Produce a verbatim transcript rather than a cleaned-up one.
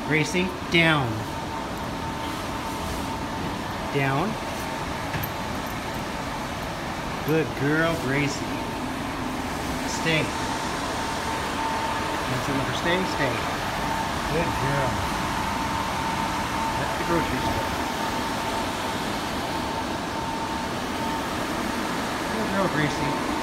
Gracie, down. Down. Good girl, Gracie. Stay. That's another stay, stay. Good girl. That's the grocery store. Good girl, Gracie.